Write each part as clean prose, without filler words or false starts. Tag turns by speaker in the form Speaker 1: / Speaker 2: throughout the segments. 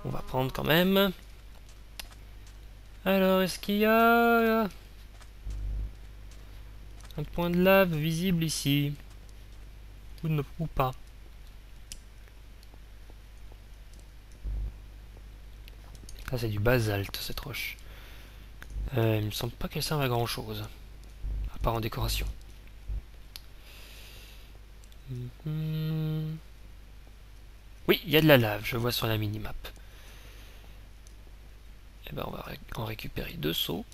Speaker 1: On va prendre quand même. Alors, est-ce qu'il y a un point de lave visible ici? Ou pas? Ça, c'est du basalte, cette roche. Il me semble pas qu'elle serve à grand chose. À part en décoration. Oui, il y a de la lave, je vois sur la minimap. Et ben on va en récupérer 2 seaux.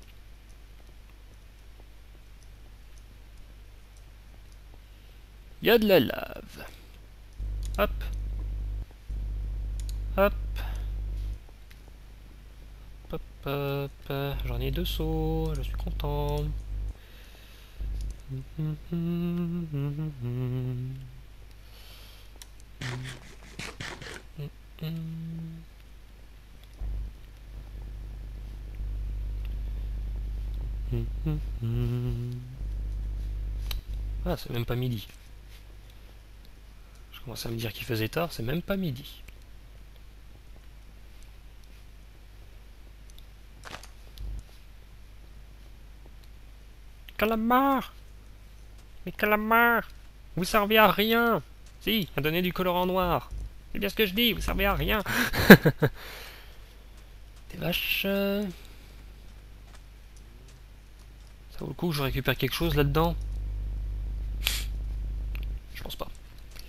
Speaker 1: Il y a de la lave. Hop. Hop. Hop, hop. J'en ai 2 seaux, je suis content. Ah, c'est même pas midi. Je commence à me dire qu'il faisait tard, c'est même pas midi. Calamar! Mais calamar! Vous servez à rien! Si, à donner du colorant noir. C'est bien ce que je dis, vous servez à rien. Des vaches. Ça vaut le coup que je récupère quelque chose là-dedans? Je pense pas.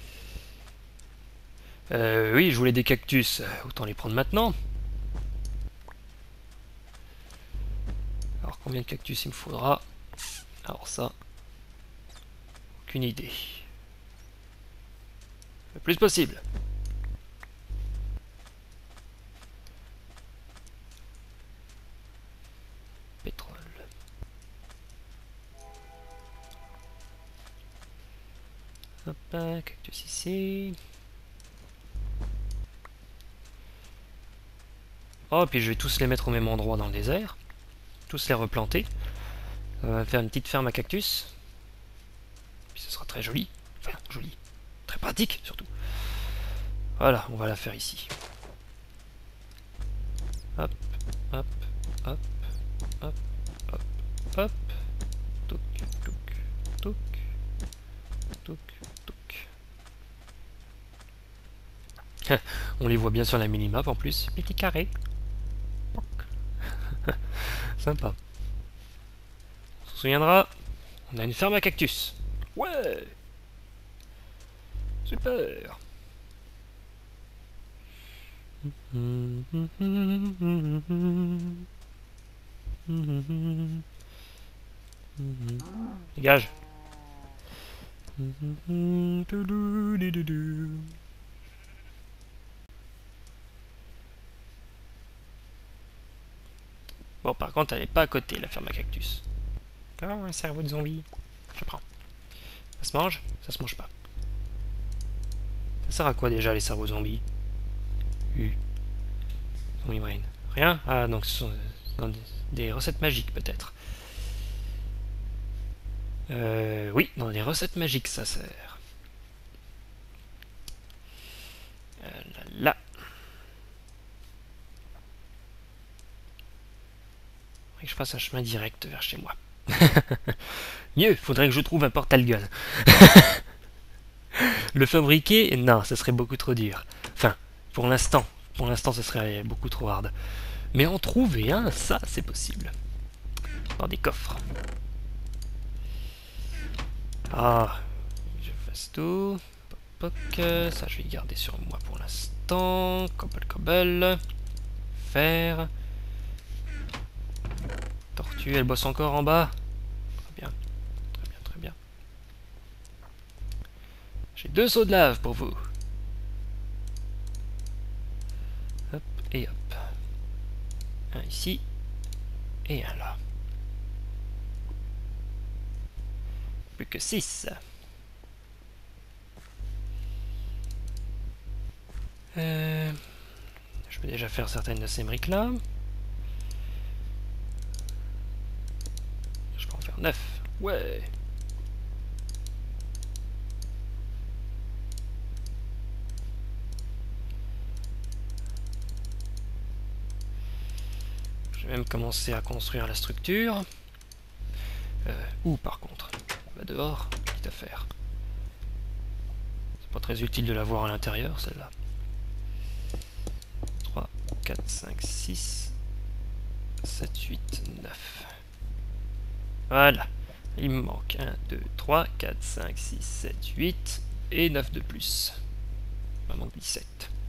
Speaker 1: Oui, je voulais des cactus. Autant les prendre maintenant. Alors, combien de cactus il me faudra? Alors ça, aucune idée. Le plus possible. Pétrole. Hop, cactus ici. Oh, puis je vais tous les mettre au même endroit dans le désert. Tous les replanter. On va faire une petite ferme à cactus. Puis ce sera très joli. Enfin, joli. Très pratique, surtout. Voilà, on va la faire ici. Hop, hop, hop, hop, hop, hop. Touc, touc, touc, touc, touc. On les voit bien sur la minimap en plus. Petit carré. Sympa. On se souviendra, on a une ferme à cactus. Ouais. Super. Dégage. Bon, par contre, elle n'est pas à côté, la ferme à cactus. Oh, un cerveau de zombie. Je prends. Ça se mange? Ça se mange pas. Ça sert à quoi déjà les cerveaux zombies? Zombie brain. Rien? Ah, donc ce sont des recettes magiques peut-être. Oui, dans des recettes magiques ça sert. Là. Faudrait que je fasse un chemin direct vers chez moi. Mieux, faudrait que je trouve un portal gun. Le fabriquer, non, ça serait beaucoup trop dur. Enfin, pour l'instant. Pour l'instant, ce serait beaucoup trop hard. Mais en trouver un, ça, c'est possible. Dans des coffres. Ah, je fasse tout. Poc, ça, je vais garder sur moi pour l'instant. Cobble, cobble. Fer. Tortue, elle bosse encore en bas. Très bien, très bien, très bien. J'ai 2 seaux de lave pour vous. Hop et hop. Un ici et un là. Plus que 6. Je peux déjà faire certaines de ces briques là. Je peux en faire 9. Ouais. Je vais même commencer à construire la structure. Où par contre? Bah dehors, quitte à faire. C'est pas très utile de la voir à l'intérieur celle-là. 3, 4, 5, 6, 7, 8, 9. Voilà. Il me manque 1, 2, 3, 4, 5, 6, 7, 8 et 9 de plus. Il me manque 17.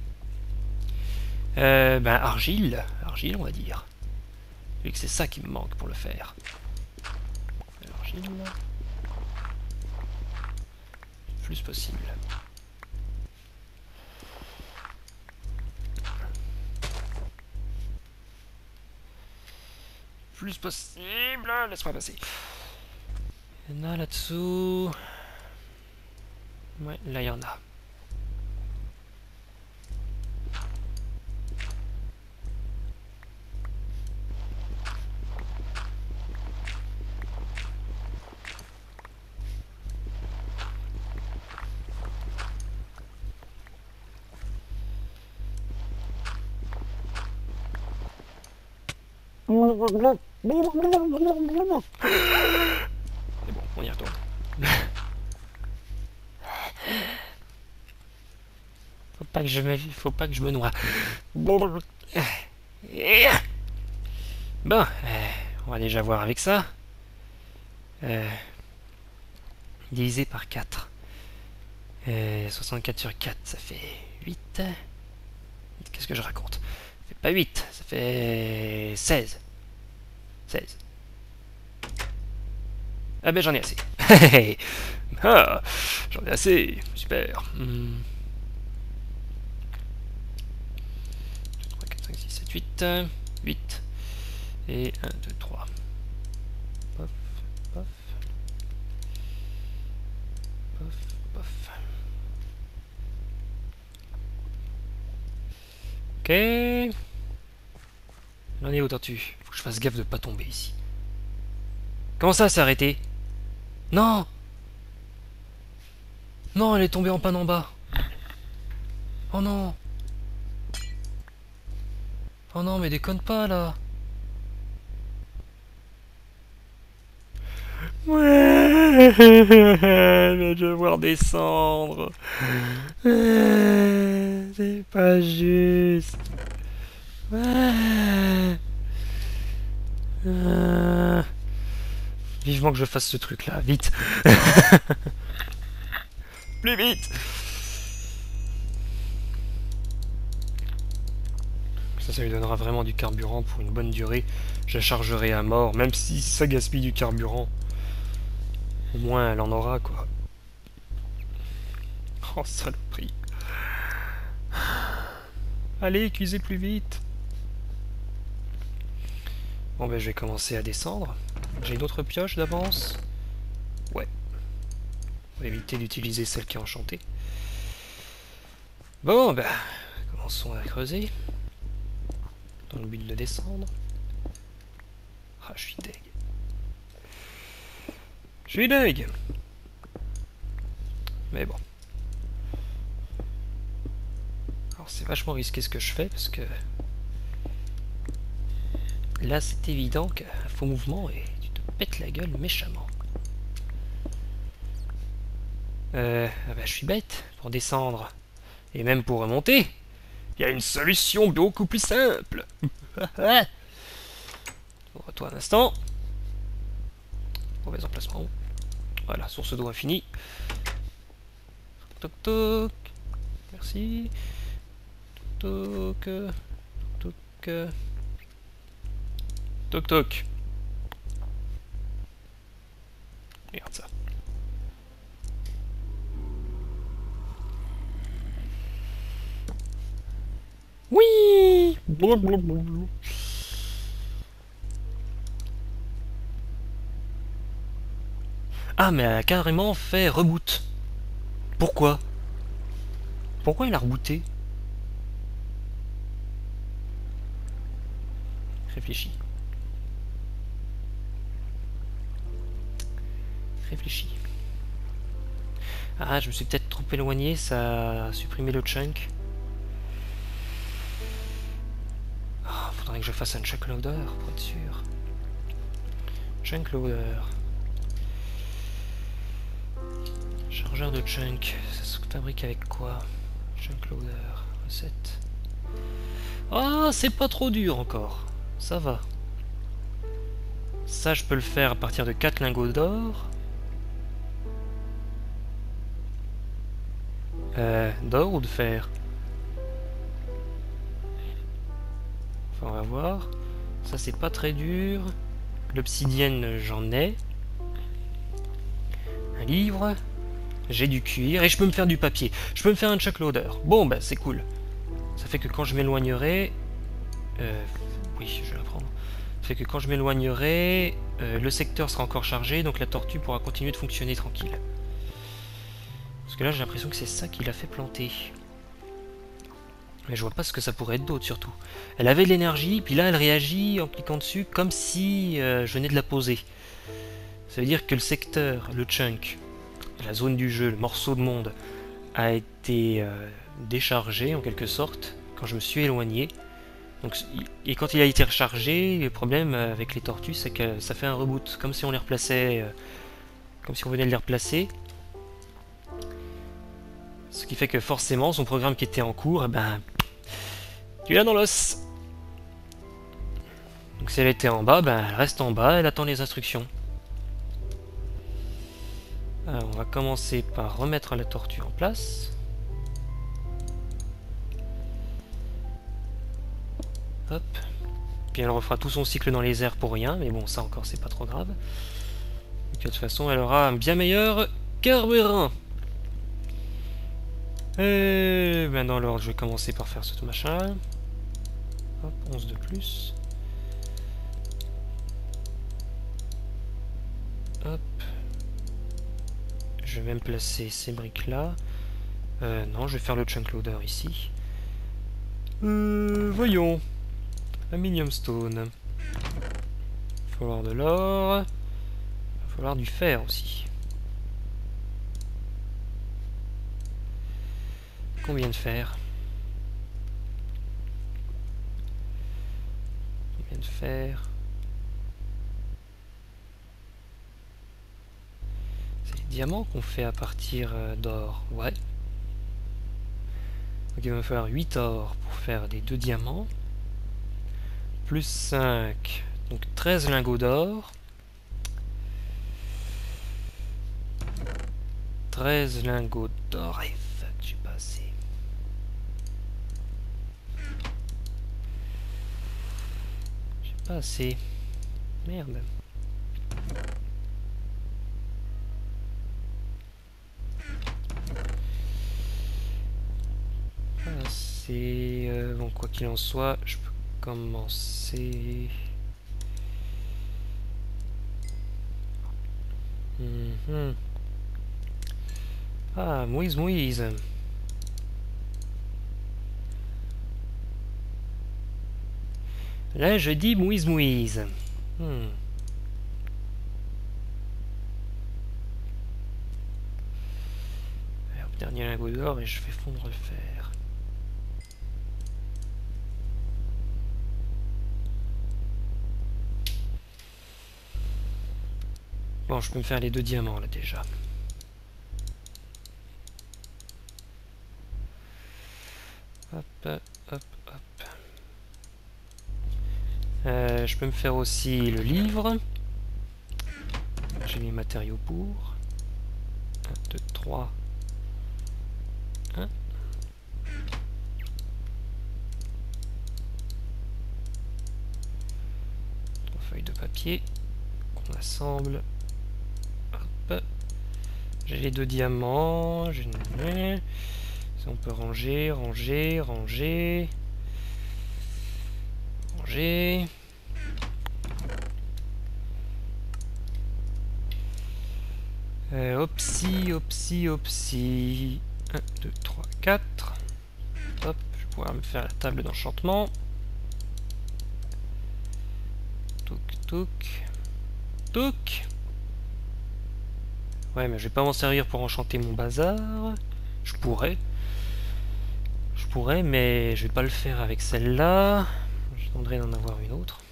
Speaker 1: Ben argile on va dire. Vu que c'est ça qui me manque pour le faire. L'argile. Le plus possible. Plus possible. Laisse-moi passer. Il y en a là-dessous. Ouais, là il y en a. C'est bon, on y retourne. Faut pas que je me noie. Bon, on va déjà voir avec ça. Divisé par 4. 64 sur 4, ça fait 8. Qu'est-ce que je raconte? Ça fait pas 8, ça fait 16. 16. Ah ben j'en ai assez. Ah, j'en ai assez. Super. 3, 4, 5, 6, 7, 8. 8. Et 1, 2, 3. Pof, pof. Pof, pof. Ok. On est où t'en-tu? Faut que je fasse gaffe de pas tomber ici. Comment ça s'est arrêté? Non! Non, elle est tombée en panne en bas. Oh non! Oh non, mais déconne pas là! Ouais, je vais devoir descendre. C'est pas juste. Ouais. Vivement que je fasse ce truc là, vite. Plus vite. Ça lui donnera vraiment du carburant pour une bonne durée. Je la chargerai à mort, même si ça gaspille du carburant. Au moins elle en aura quoi. Oh saloperie. Allez, cuisez plus vite. Bon ben je vais commencer à descendre. J'ai une autre pioche d'avance. Ouais. On va éviter d'utiliser celle qui est enchantée. Bon ben, commençons à creuser. Dans le but de descendre. Ah, je suis deg. Je suis deg. Mais bon. Alors c'est vachement risqué ce que je fais parce que là c'est évident qu'un faux mouvement et tu te pètes la gueule méchamment. Ah bah, je suis bête pour descendre et même pour remonter. Il y a une solution beaucoup plus simple. Toi un instant. Mauvais emplacement. Voilà, source d'eau infinie. Toc toc. Merci. Toc toc. Toc toc. Regarde ça. Oui. Ah, mais elle a carrément fait reboot. Pourquoi? Pourquoi il a rebooté? Réfléchis. Réfléchis. Ah, je me suis peut-être trop éloigné, ça a supprimé le chunk. Faudrait que je fasse un chunk loader pour être sûr. Chunk loader. Chargeur de chunk. Ça se fabrique avec quoi? Chunk loader. Recette. Ah, c'est pas trop dur encore. Ça va. Ça, je peux le faire à partir de 4 lingots d'or. D'or ou de fer? Enfin, on va voir. Ça, c'est pas très dur. L'obsidienne, j'en ai. Un livre. J'ai du cuir. Et je peux me faire du papier. Je peux me faire un chuck loader. Bon, bah, c'est cool. Ça fait que quand je m'éloignerai... oui, je vais la prendre. Ça fait que quand je m'éloignerai, le secteur sera encore chargé, donc la tortue pourra continuer de fonctionner tranquille. Parce que là, j'ai l'impression que c'est ça qui l'a fait planter. Mais je vois pas ce que ça pourrait être d'autre, surtout. Elle avait de l'énergie, puis là, elle réagit en cliquant dessus, comme si je venais de la poser. Ça veut dire que le secteur, le chunk, la zone du jeu, le morceau de monde, a été déchargé, en quelque sorte, quand je me suis éloigné. Donc, et quand il a été rechargé, le problème avec les tortues, c'est que ça fait un reboot, comme si on les replaçait, comme si on venait de les replacer. Ce qui fait que forcément, son programme qui était en cours, eh ben, tu l'as dans l'os. Donc si elle était en bas, ben, elle reste en bas, elle attend les instructions. Alors, on va commencer par remettre la tortue en place. Hop. Puis elle refera tout son cycle dans les airs pour rien, mais bon, ça encore, c'est pas trop grave. Donc, de toute façon, elle aura un bien meilleur carburant. Et ben dans l'ordre, je vais commencer par faire ce machin. Hop, 11 de plus. Hop. Je vais me placer ces briques là. Non, je vais faire le chunk loader ici. Voyons. Aluminium stone. Il va falloir de l'or. Il va falloir du fer aussi. Combien de fer? Combien de fer? C'est les diamants qu'on fait à partir d'or. Ouais. Donc il va me falloir 8 or pour faire les 2 diamants. Plus 5. Donc 13 lingots d'or. 13 lingots d'or. Et fuck, j'ai pas assez. J'ai pas assez. Merde. Pas assez. Bon, quoi qu'il en soit, je peux commencer. Ah, mouise, mouise. Là, je dis mouise, mouise. Alors, dernier lingot d'or et je fais fondre le fer. Bon, je peux me faire les 2 diamants là déjà. Hop, hop, hop. Je peux me faire aussi le livre. J'ai les matériaux pour. 1, 2, 3. 1. 3 feuilles de papier qu'on assemble. Hop. J'ai les 2 diamants. Ça, on peut ranger, ranger, ranger. Ranger. Opsi, opsi, opsi. 1, 2, 3, 4. Hop, je vais pouvoir me faire la table d'enchantement. Touk, touk. Touk. Ouais, mais je vais pas m'en servir pour enchanter mon bazar. Je pourrais. Je pourrais, mais je vais pas le faire avec celle-là. demanderai d'en avoir une autre.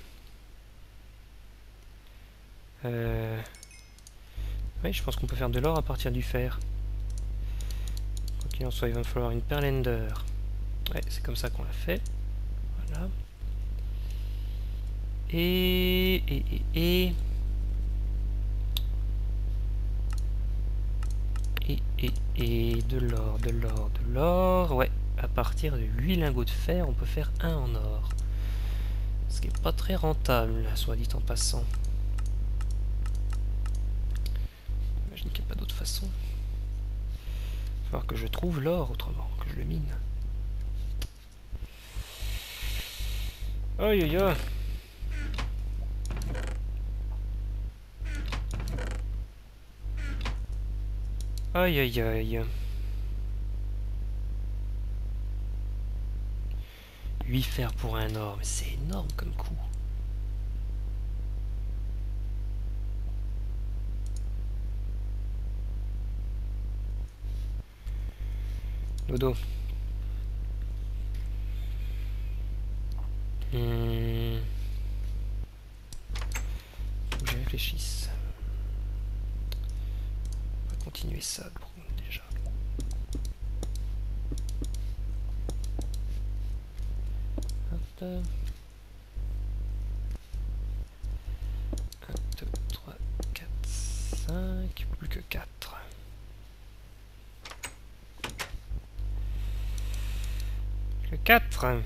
Speaker 1: Oui, je pense qu'on peut faire de l'or à partir du fer. Quoi qu'il en soit, il va me falloir une perle ender. Ouais, c'est comme ça qu'on l'a fait. Voilà. Et de l'or, de l'or, de l'or. Ouais, à partir de 8 lingots de fer, on peut faire un en or. Ce qui est pas très rentable, soit dit en passant. J'imagine qu'il n'y a pas d'autre façon. Il va falloir que je trouve l'or autrement, que je le mine. Aïe aïe aïe. Aïe aïe aïe. 8 fers pour un or, mais c'est énorme comme coup. Dodo. Faut que j'y réfléchisse. On va continuer ça déjà. Hop. 1, 2, 3, 4, 5. Plus que 4. Plus que 4.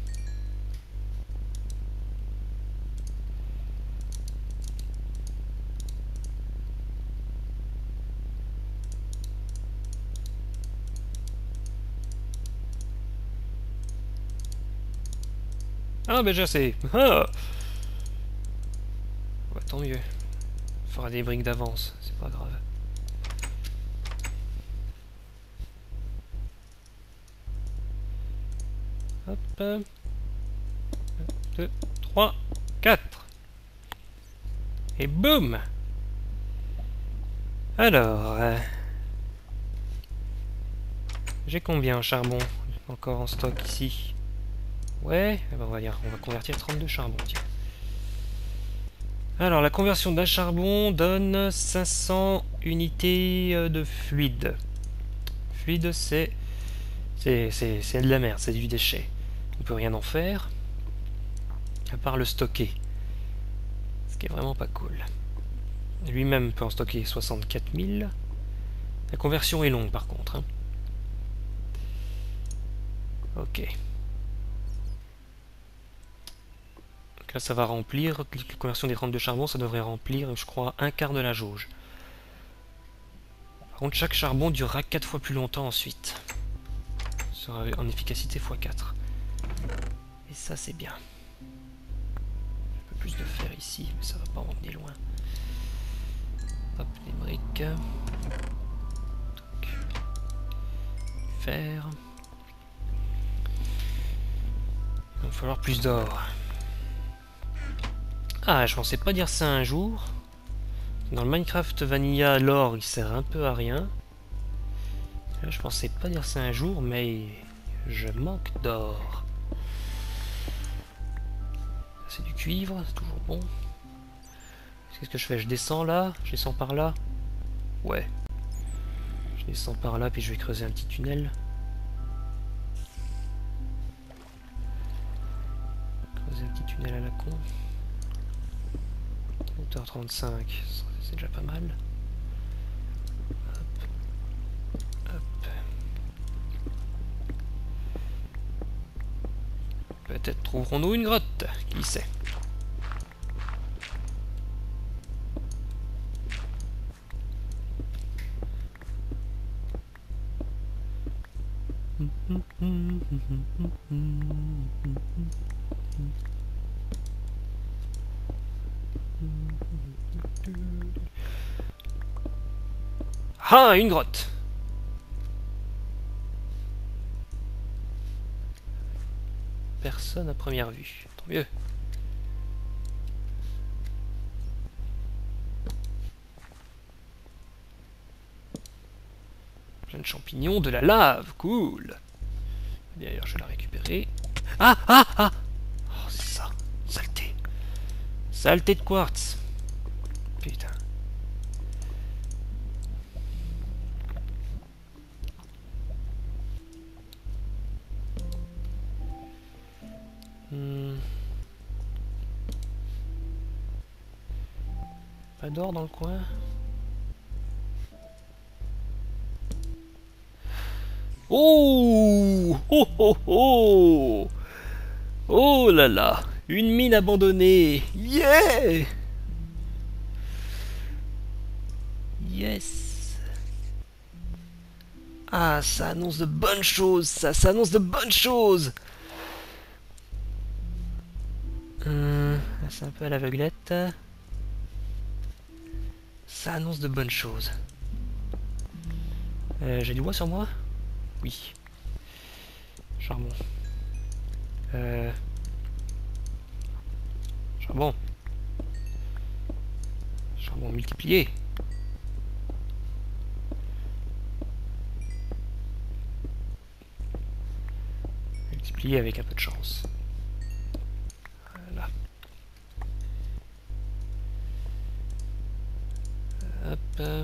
Speaker 1: Ah ben je sais. Ah ouais, tant mieux. Il fera des briques d'avance, c'est pas grave. Hop. 1, 2, 3, 4. Et boum. Alors, j'ai combien en charbon encore en stock ici? Ouais, eh ben on va convertir 32 charbon, tiens. Alors, la conversion d'un charbon donne 500 unités de fluide. Fluide, c'est de la merde, c'est du déchet. On peut rien en faire, à part le stocker. Ce qui est vraiment pas cool. Lui-même peut en stocker 64 000. La conversion est longue, par contre. Hein. Ok. Là, ça va remplir, la conversion des 32 charbons, ça devrait remplir, je crois, un quart de la jauge. Par contre, chaque charbon durera 4 fois plus longtemps ensuite. Ça sera en efficacité x4. Et ça, c'est bien. Un peu plus de fer ici, mais ça va pas emmener loin. Hop, les briques. Fer. Il va falloir plus d'or. Ah, je pensais pas dire ça un jour. Dans le Minecraft Vanilla, l'or il sert un peu à rien. Là, je pensais pas dire ça un jour, mais je manque d'or. C'est du cuivre, c'est toujours bon. Qu'est-ce que je fais? Je descends là? Je descends par là? Ouais. Je descends par là, puis je vais creuser un petit tunnel. Creuser un petit tunnel à la con. Hauteur 35, c'est déjà pas mal. Hop. Hop. Peut-être trouverons-nous une grotte, qui sait. Ah, une grotte. Personne à première vue. Tant mieux. Plein de champignons, de la lave. Cool. D'ailleurs, je vais la récupérer. Ah, ah, ah. Oh, c'est ça. Saleté de quartz. Putain. Pas d'or dans le coin. Oh! Oh oh oh! Oh là là! Une mine abandonnée! Yeah! Yes! Ah, ça annonce de bonnes choses! Ça annonce de bonnes choses! C'est un peu à l'aveuglette. Ça annonce de bonnes choses. J'ai du bois sur moi? Oui. Charbon. Charbon. Charbon multiplié. Multiplié avec un peu de chance. Voilà. Hop.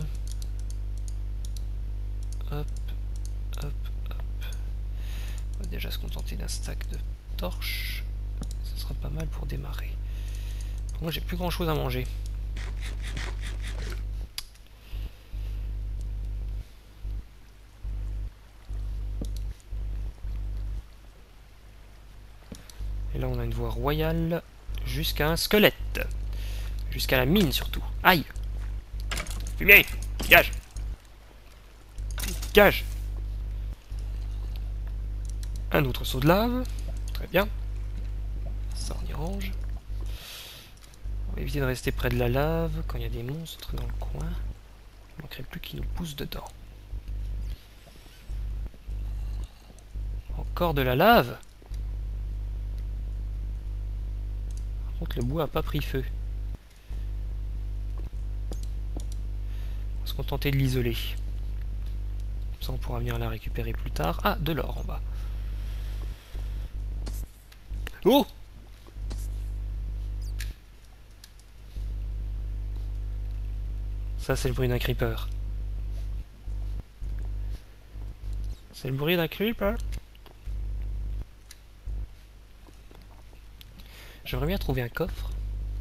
Speaker 1: Hop. Hop. Hop. On va déjà se contenter d'un stack de torches. Ce sera pas mal pour démarrer. Moi j'ai plus grand chose à manger. Et là on a une voie royale jusqu'à un squelette. Jusqu'à la mine surtout. Aïe! Fumier! Dégage! Dégage! Un autre seau de lave. Très bien. Ça on y range. On va éviter de rester près de la lave quand il y a des monstres dans le coin. Il ne manquerait plus qu'ils nous poussent dedans. Encore de la lave? Par contre le bois a pas pris feu. On va se contenter de l'isoler. Comme ça on pourra venir la récupérer plus tard. Ah, de l'or en bas. Oh! Ça c'est le bruit d'un creeper. C'est le bruit d'un creeper. J'aimerais bien trouver un coffre.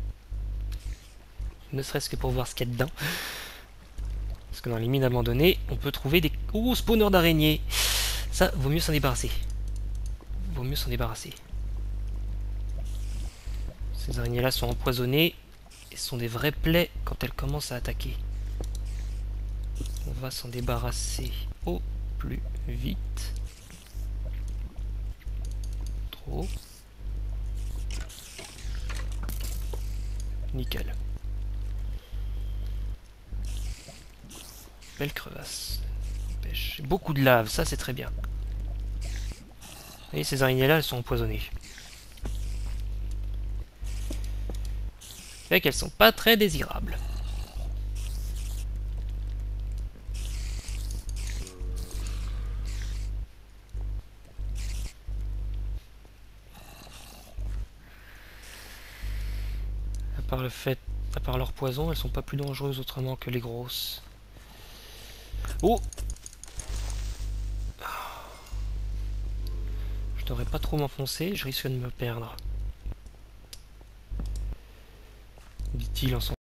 Speaker 1: Ne serait-ce que pour voir ce qu'il y a dedans. Parce que dans les mines abandonnées, on peut trouver des... Oh, spawners d'araignées. Ça, vaut mieux s'en débarrasser. Vaut mieux s'en débarrasser. Ces araignées-là sont empoisonnées. Et sont des vraies plaies quand elles commencent à attaquer. On va s'en débarrasser au plus vite. Trop. Nickel. Belle crevasse. Pêche. Beaucoup de lave, ça c'est très bien. Et ces araignées-là, elles sont empoisonnées. Fait qu'elles sont pas très désirables. À part leur poison, elles sont pas plus dangereuses autrement que les grosses. Oh! Je devrais pas trop m'enfoncer, je risque de me perdre. Dit-il en s'en